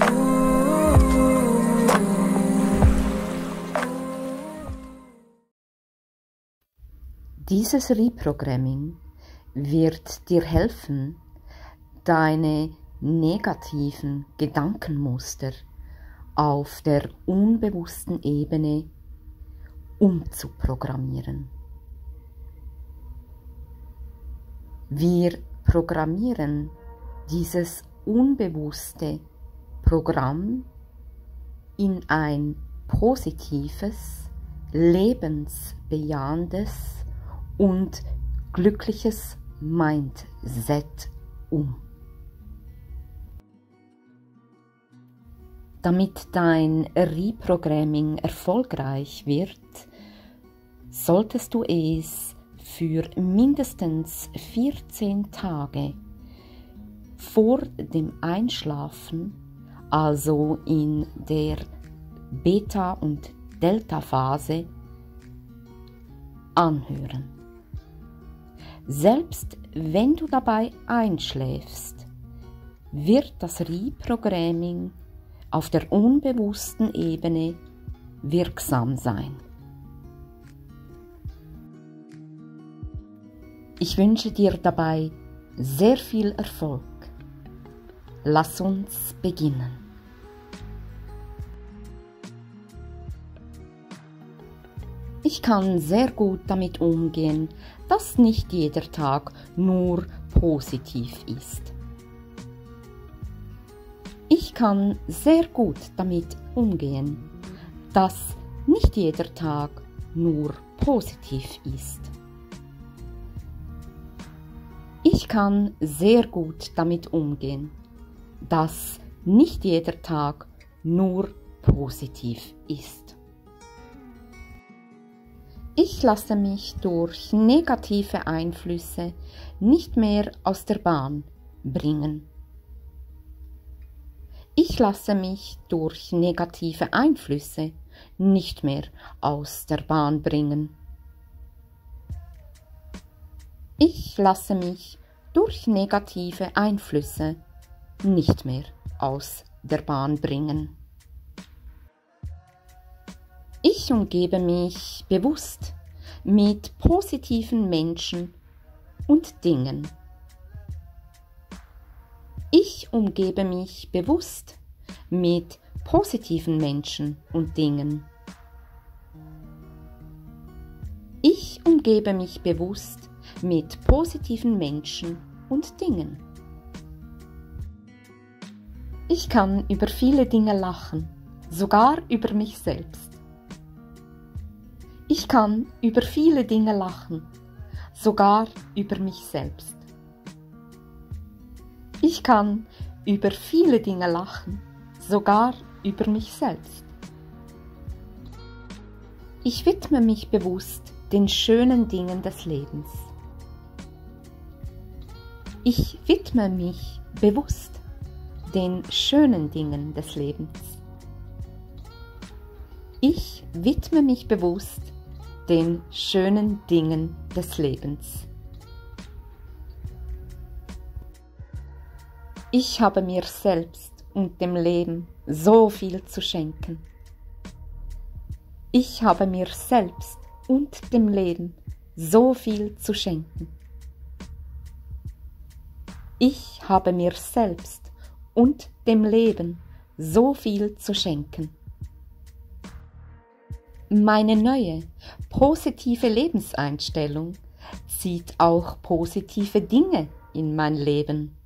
Dieses Reprogramming wird dir helfen, deine negativen Gedankenmuster auf der unbewussten Ebene umzuprogrammieren. Wir programmieren dieses unbewusste Programm in ein positives, lebensbejahendes und glückliches Mindset um. Damit dein Reprogramming erfolgreich wird, solltest du es für mindestens 14 Tage vor dem Einschlafen, also in der Beta- und Delta-Phase, anhören. Selbst wenn du dabei einschläfst, wird das Reprogramming auf der unbewussten Ebene wirksam sein. Ich wünsche dir dabei sehr viel Erfolg. Lass uns beginnen. Ich kann sehr gut damit umgehen, dass nicht jeder Tag nur positiv ist. Ich kann sehr gut damit umgehen, dass nicht jeder Tag nur positiv ist. Ich kann sehr gut damit umgehen, dass nicht jeder Tag nur positiv ist. Ich lasse mich durch negative Einflüsse nicht mehr aus der Bahn bringen. Ich lasse mich durch negative Einflüsse nicht mehr aus der Bahn bringen. Ich lasse mich durch negative Einflüsse nicht mehr aus der Bahn bringen. Ich umgebe mich bewusst mit positiven Menschen und Dingen. Ich umgebe mich bewusst mit positiven Menschen und Dingen. Ich umgebe mich bewusst mit positiven Menschen und Dingen. Ich kann über viele Dinge lachen, sogar über mich selbst. Ich kann über viele Dinge lachen, sogar über mich selbst. Ich kann über viele Dinge lachen, sogar über mich selbst. Ich widme mich bewusst den schönen Dingen des Lebens. Ich widme mich bewusst den schönen Dingen des Lebens. Ich widme mich bewusst den schönen Dingen des Lebens. Ich habe mir selbst und dem Leben so viel zu schenken. Ich habe mir selbst und dem Leben so viel zu schenken. Ich habe mir selbst und dem Leben so viel zu schenken. Meine neue, positive Lebenseinstellung zieht auch positive Dinge in mein Leben.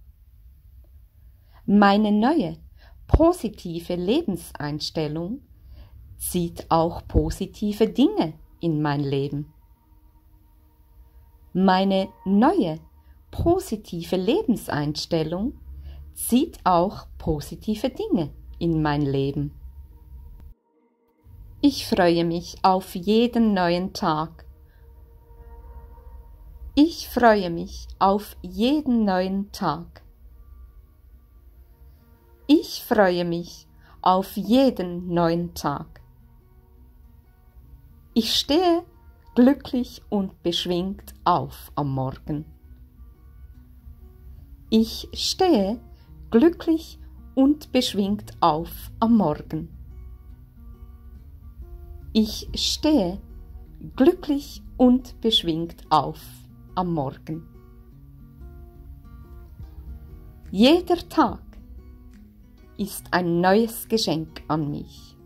Meine neue, positive Lebenseinstellung zieht auch positive Dinge in mein Leben. Meine neue, positive Lebenseinstellung zieht auch positive Dinge in mein Leben. Ich freue mich auf jeden neuen Tag. Ich freue mich auf jeden neuen Tag. Ich freue mich auf jeden neuen Tag. Ich stehe glücklich und beschwingt auf am Morgen. Ich stehe glücklich und beschwingt auf am Morgen. Ich stehe glücklich und beschwingt auf am Morgen. Jeder Tag ist ein neues Geschenk an mich.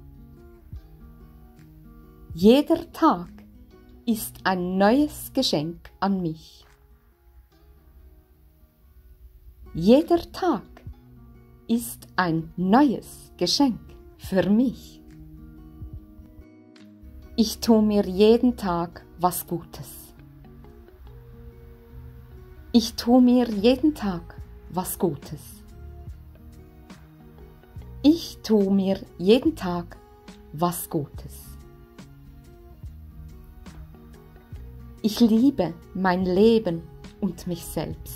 Jeder Tag ist ein neues Geschenk an mich. Jeder Tag ist ein neues Geschenk für mich. Ich tue mir jeden Tag was Gutes. Ich tue mir jeden Tag was Gutes. Ich tue mir jeden Tag was Gutes. Ich liebe mein Leben und mich selbst.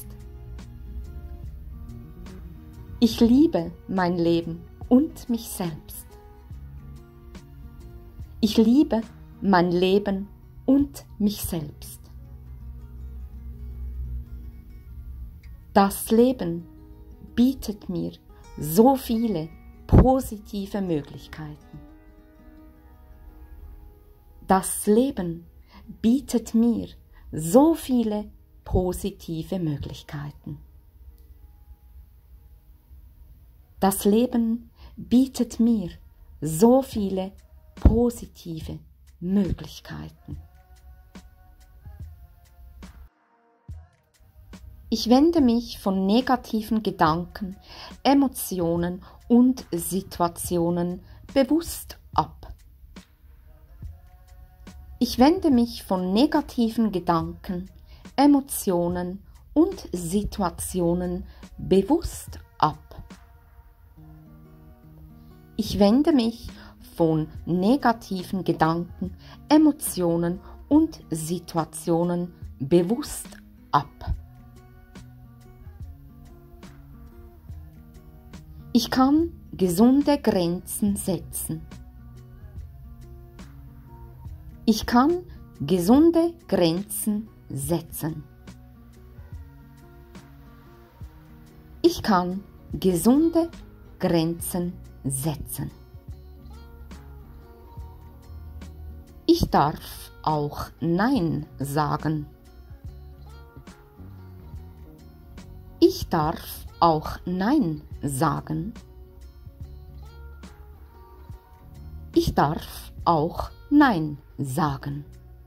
Ich liebe mein Leben und mich selbst. Ich liebe mein Leben und mich selbst. Das Leben bietet mir so viele positive Möglichkeiten. Das Leben bietet mir so viele positive Möglichkeiten. Das Leben bietet mir so viele positive Möglichkeiten. Ich wende mich von negativen Gedanken, Emotionen und Situationen bewusst ab. Ich wende mich von negativen Gedanken, Emotionen und Situationen bewusst ab. Ich wende mich von negativen Gedanken, Emotionen und Situationen bewusst ab. Ich kann gesunde Grenzen setzen. Ich kann gesunde Grenzen setzen. Ich kann gesunde Grenzen setzen. Ich darf auch Nein sagen. Ich darf auch Nein sagen. Ich darf auch Nein sagen.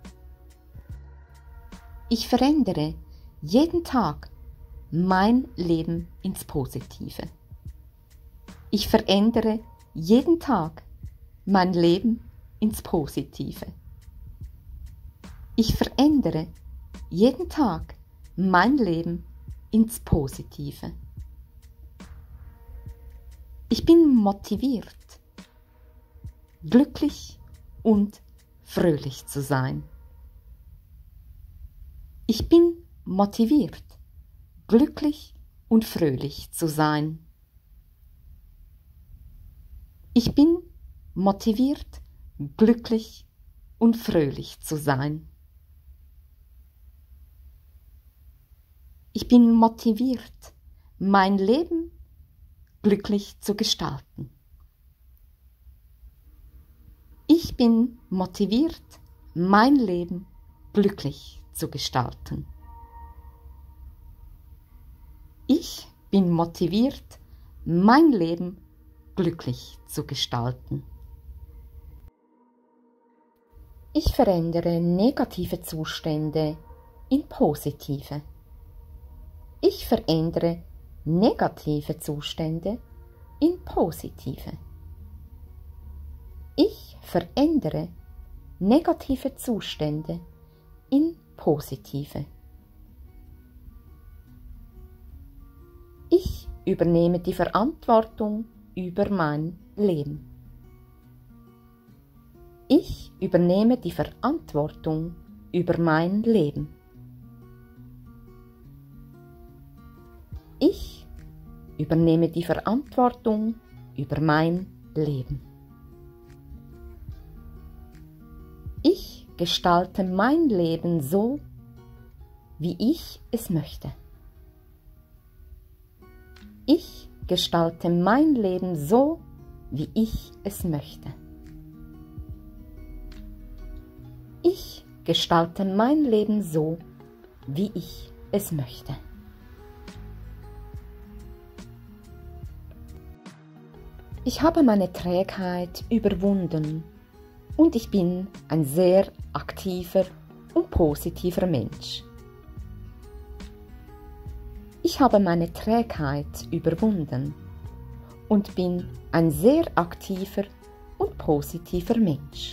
Ich verändere jeden Tag mein Leben ins Positive. Ich verändere jeden Tag mein Leben ins Positive. Ich verändere jeden Tag mein Leben ins Positive. Ich bin motiviert, glücklich und fröhlich zu sein. Ich bin motiviert, glücklich und fröhlich zu sein. Ich bin motiviert, glücklich und fröhlich zu sein. Ich bin motiviert, mein Leben glücklich zu gestalten. Ich bin motiviert, mein Leben glücklich zu gestalten. Ich bin motiviert, mein Leben glücklich zu gestalten. Ich verändere negative Zustände in positive. Ich verändere negative Zustände in positive. Ich verändere negative Zustände in positive. Ich übernehme die Verantwortung über mein Leben. Ich übernehme die Verantwortung über mein Leben. Ich übernehme die Verantwortung über mein Leben. Ich gestalte mein Leben so, wie ich es möchte. Ich gestalte mein Leben so, wie ich es möchte. Ich gestalte mein Leben so, wie ich es möchte. Ich habe meine Trägheit überwunden und ich bin ein sehr aktiver und positiver Mensch. Ich habe meine Trägheit überwunden und bin ein sehr aktiver und positiver Mensch.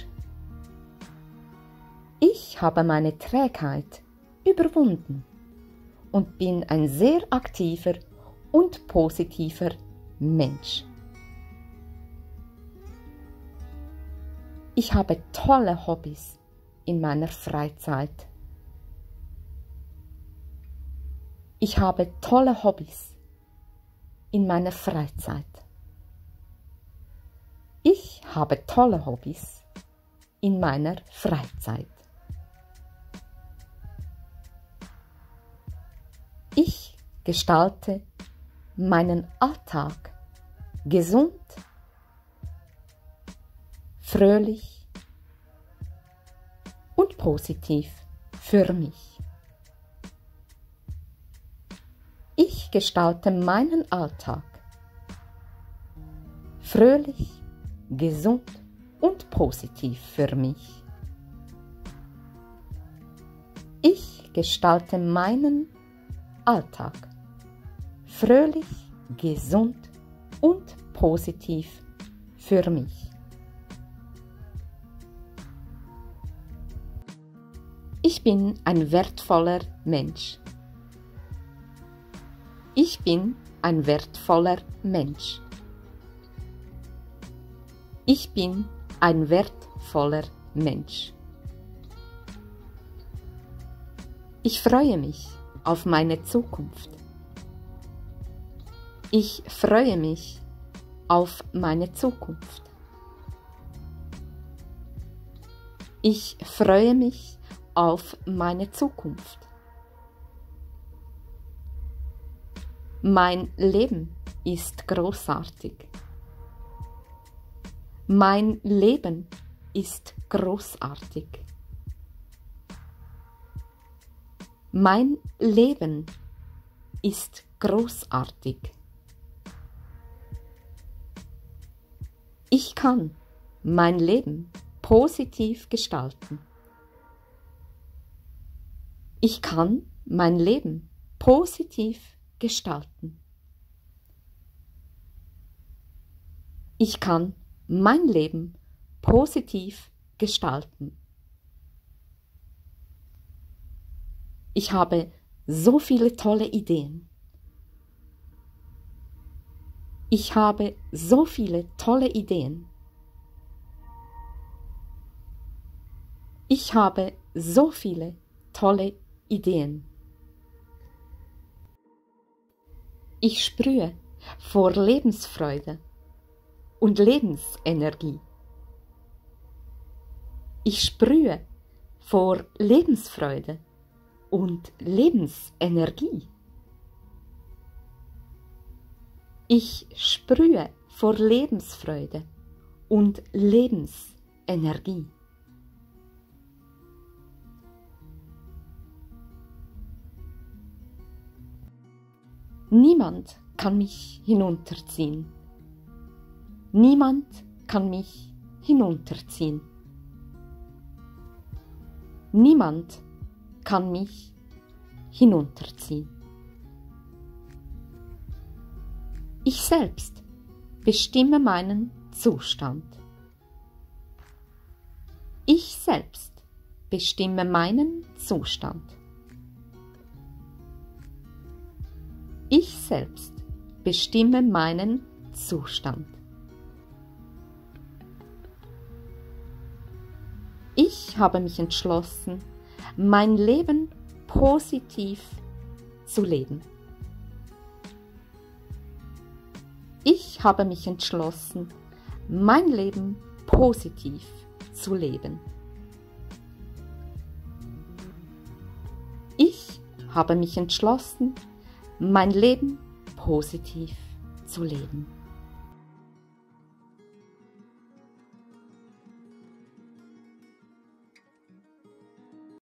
Ich habe meine Trägheit überwunden und bin ein sehr aktiver und positiver Mensch. Ich habe tolle Hobbys in meiner Freizeit. Ich habe tolle Hobbys in meiner Freizeit. Ich habe tolle Hobbys in meiner Freizeit. Ich gestalte meinen Alltag gesund, fröhlich und positiv für mich. Ich gestalte meinen Alltag fröhlich, gesund und positiv für mich. Ich gestalte meinen Alltag fröhlich, gesund und positiv für mich. Ich bin ein wertvoller Mensch. Ich bin ein wertvoller Mensch. Ich bin ein wertvoller Mensch. Ich freue mich auf meine Zukunft. Ich freue mich auf meine Zukunft. Ich freue mich auf meine Zukunft. Mein Leben ist großartig. Mein Leben ist großartig. Mein Leben ist großartig. Ich kann mein Leben positiv gestalten. Ich kann mein Leben positiv gestalten. Ich kann mein Leben positiv gestalten. Ich habe so viele tolle Ideen. Ich habe so viele tolle Ideen. Ich habe so viele tolle Ideen. Ich sprühe vor Lebensfreude und Lebensenergie. Ich sprühe vor Lebensfreude und Lebensenergie. Ich sprühe vor Lebensfreude und Lebensenergie. Niemand kann mich hinunterziehen. Niemand kann mich hinunterziehen. Niemand kann mich hinunterziehen. Ich selbst bestimme meinen Zustand. Ich selbst bestimme meinen Zustand. Ich selbst bestimme meinen Zustand. Ich habe mich entschlossen, mein Leben positiv zu leben. Ich habe mich entschlossen, mein Leben positiv zu leben. Ich habe mich entschlossen, mein Leben positiv zu zu leben.